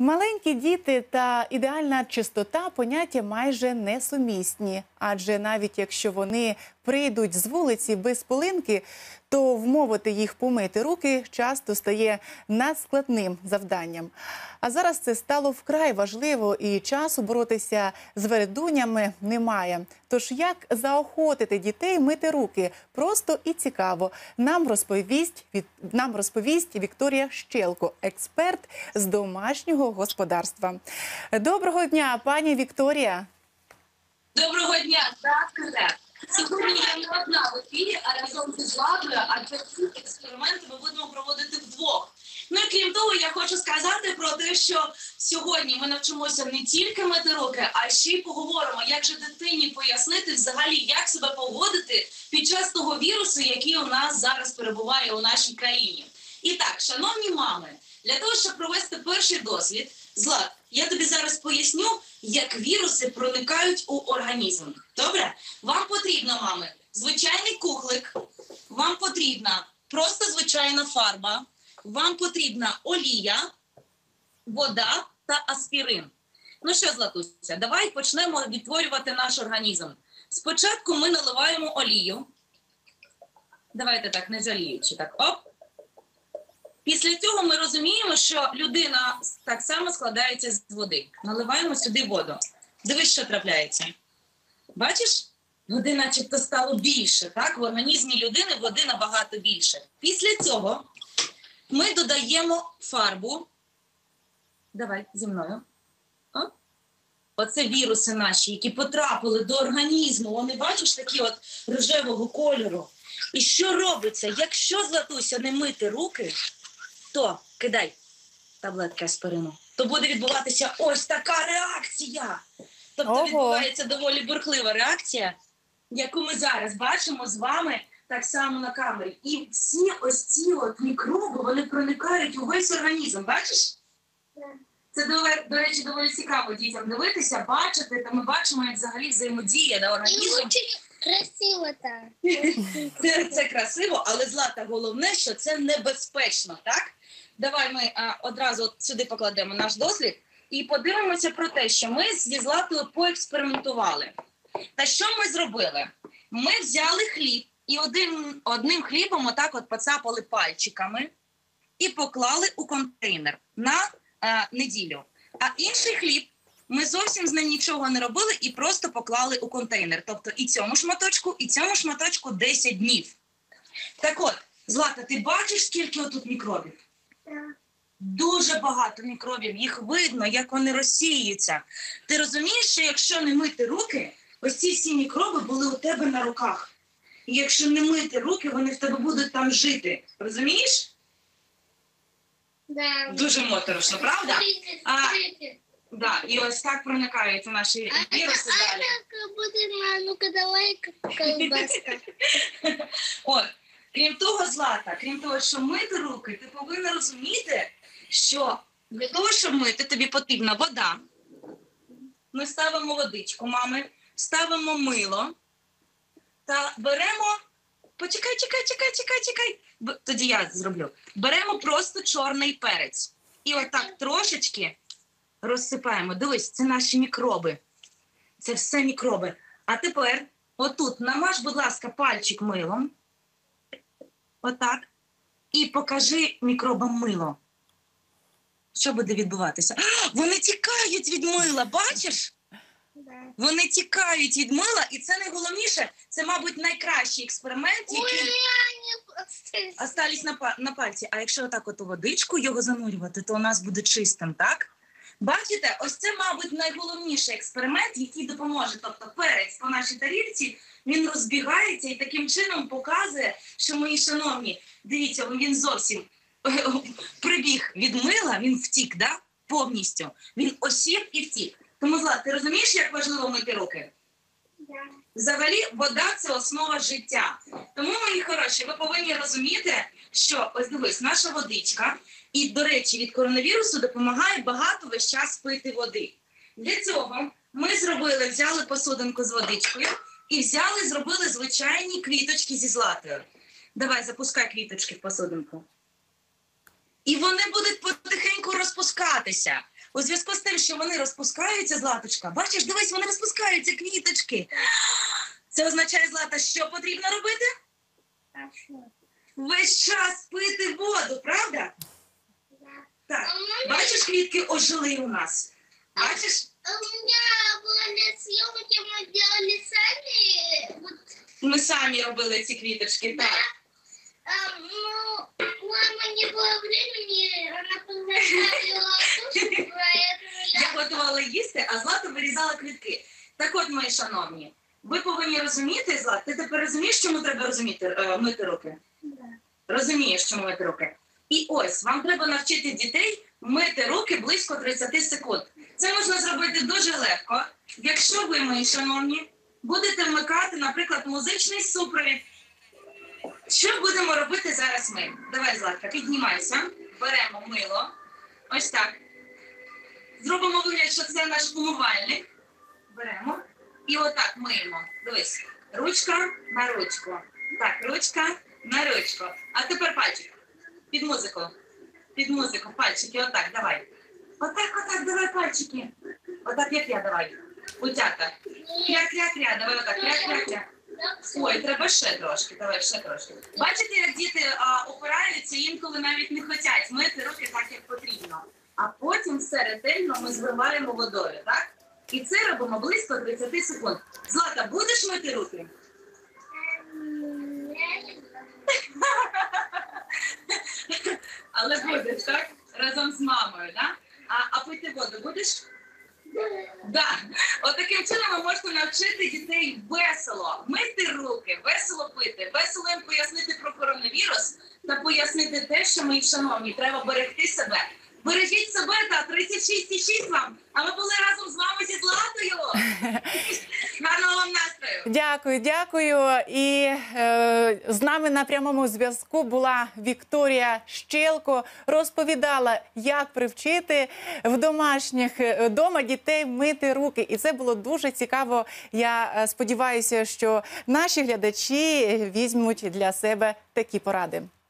Маленькі діти та ідеальна чистота – поняття майже несумісні. Адже навіть якщо вони прийдуть з вулиці без пилинки, то вмовити їх помити руки часто стає надскладним завданням. А зараз це стало вкрай важливо і часу боротися з вередунями немає. Тож як заохотити дітей мити руки? Просто і цікаво. Нам розповість Вікторія Щелко, експерт з домашнього господарства. Доброго дня, пані Вікторія. Доброго дня, так. Сьогодні я не одна в ефірі, а разом зі Златою, адже ці експерименти ми будемо проводити вдвох. Ну і крім того, я хочу сказати про те, що сьогодні ми навчимося не тільки мити руки, а ще й поговоримо, як же дитині пояснити взагалі, як себе поводити під час того вірусу, який у нас зараз перебуває у нашій країні. І так, шановні мами, для того, щоб провести перший дослід, Злат, я тобі зараз поясню, як віруси проникають у організм. Добре? Вам потрібно, мами, звичайний кухлик, вам потрібна просто звичайна фарба, вам потрібна олія, вода та аспірин. Ну що, Златуся, давай почнемо відтворювати наш організм. Спочатку ми наливаємо олію. Давайте так, не жаліючи. Так, оп. Після цього ми розуміємо, що людина так само складається з води. Наливаємо сюди воду. Дивись, що трапляється. Бачиш? Води начебто стало більше, так? В організмі людини води набагато більше. Після цього ми додаємо фарбу. Давай, зі мною. Оце віруси наші, які потрапили до організму. Вони, бачиш, такі от рожевого кольору. І що робиться? Якщо, Златуся, не мити руки, то кидай таблетки аспирину. То буде відбуватися ось така реакція. Тобто відбувається доволі бурхлива реакція, яку ми зараз бачимо з вами так само на камері. І всі ось ці от мікроби, вони проникають у весь організм. Бачиш? Це, до речі, доволі цікаво дітям дивитися, бачити. Та ми бачимо, як взагалі взаємодія на організм. Красиво так. Це красиво, але, Злата, головне, що це небезпечно, так? Давай ми одразу от сюди покладемо наш дослід і подивимося про те, що ми зі Златою поекспериментували. Та що ми зробили? Ми взяли хліб і одним хлібом отак от поцапали пальчиками і поклали у контейнер на неділю. А інший хліб ми зовсім з ним нічого не робили і просто поклали у контейнер. Тобто і цьому шматочку 10 днів. Так от, Злата, ти бачиш, скільки отут мікробів? Дуже багато мікробів, їх видно, як вони розсіюються. Ти розумієш, що якщо не мити руки, ось ці всі мікроби були у тебе на руках. І якщо не мити руки, вони в тебе будуть там жити. Розумієш? Да. Дуже моторошно, правда? Да, і ось так проникають наші віруси далі. Ну-ка, давай колбаска. От, крім того, Злата, крім того, що мити руки, ти повинна розуміти, що для того, щоб мити, тобі потрібна вода. Ми ставимо водичку, мами, ставимо мило та беремо... Почекай. Тоді я зроблю. Беремо просто чорний перець. І отак трошечки розсипаємо. Дивись, це наші мікроби. Це все мікроби. А тепер отут намаж, будь ласка, пальчик милом. Отак. І покажи мікробам мило. Що буде відбуватися? Вони тікають від мила, бачиш? Вони тікають від мила, і це найголовніше, це, мабуть, найкращий експеримент, який остались на пальці. А якщо отак от у водичку його занурювати, то у нас буде чистим, так? Бачите, ось це, мабуть, найголовніший експеримент, який допоможе. Тобто перець по нашій тарілці, він розбігається і таким чином показує, що, мої шановні, дивіться, він зовсім прибіг від мила, він втік, да? Повністю. Він осів і втік. Тому, Злат, ти розумієш, як важливо мити руки? Да. Взагалі, вода – це основа життя. Тому, мої хороші, ви повинні розуміти, що, ось дивись, наша водичка, і, до речі, від коронавірусу допомагає багато весь час пити води. Для цього ми взяли посудинку з водичкою і зробили звичайні квіточки зі Златою. Давай, запускай квіточки в посудинку. І вони будуть потихеньку розпускатися. У зв'язку з тим, що вони розпускаються, Златочка, бачиш, дивись, вони розпускаються, квіточки. Це означає, Злата, що потрібно робити? Весь час пити воду, правда? Так. Бачиш, квітки ожили у нас? Бачиш? У меня были съемки, мы делали сами. Вот, Ми самі робили ці квіточки, так. ну, у мамы не было времени, она подготовила кушать, поэтому Я готувала їсти, а Злата вирізала квітки. Так от, мої шановні, ви повинні розуміти, Злат, ти тепер розумієш, чому треба мити руки? Розумієш, чому мити руки? І ось, вам треба навчити дітей мити руки близько 30 секунд. Це можна зробити дуже легко, якщо ви, мої шановні, будете вмикати, наприклад, музичний супровід. Що будемо робити зараз ми? Давай, Златка, піднімайся, беремо мило, ось так. Зробимо вигляд, що це наш умивальник. Беремо і отак миємо. Дивись, ручка на ручку. Так, ручка на ручку. А тепер пальчик. Під музику. Під музику, пальчики, отак, давай. Отак, давай пальчики. Отак, як я, давай. Утята. Кря-кря-кря, давай отак, кря-кря-кря. Ой, треба ще трошки, давай ще трошки. Бачите, як діти опираються, інколи навіть не хочуть мити руки так, як потрібно. А потім все ретельно ми зливаємо водою, так? І це робимо близько 30 секунд. Злата, будеш мити руки? Але будеш, так? Разом з мамою, так? А пити воду будеш? Да. Отаким чином ви можете навчити дітей весело мити руки, весело пити, весело їм пояснити про коронавірус та пояснити те, що, мої шановні, треба берегти себе. Бережіть себе, та 36,6 вам, а ми були разом з вами зі Златою. Гарного вам настрою. Дякую, дякую. І з нами на прямому зв'язку була Вікторія Щелко. Розповідала, як привчити вдома дітей мити руки. І це було дуже цікаво. Я сподіваюся, що наші глядачі візьмуть для себе такі поради.